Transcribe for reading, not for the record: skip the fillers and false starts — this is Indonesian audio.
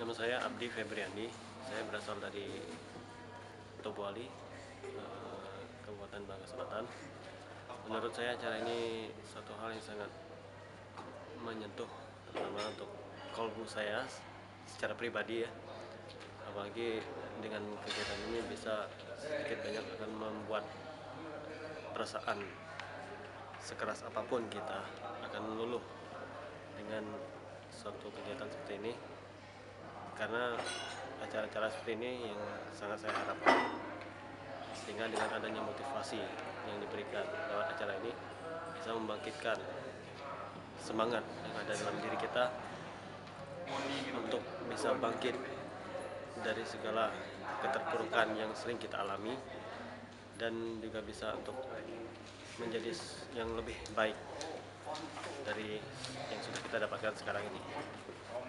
Nama saya Abdi Febriandi, saya berasal dari Tobuali, Kabupaten Bangka Selatan. Menurut saya acara ini suatu hal yang sangat menyentuh, terutama untuk kolbu saya secara pribadi ya. Apalagi dengan kegiatan ini bisa sedikit banyak akan membuat perasaan sekeras apapun kita akan luluh dengan suatu kegiatan seperti ini, karena acara-acara seperti ini yang sangat saya harapkan, sehingga dengan adanya motivasi yang diberikan lewat acara ini bisa membangkitkan semangat yang ada dalam diri kita untuk bisa bangkit dari segala keterpurukan yang sering kita alami, dan juga bisa untuk menjadi yang lebih baik dari yang sudah kita dapatkan sekarang ini.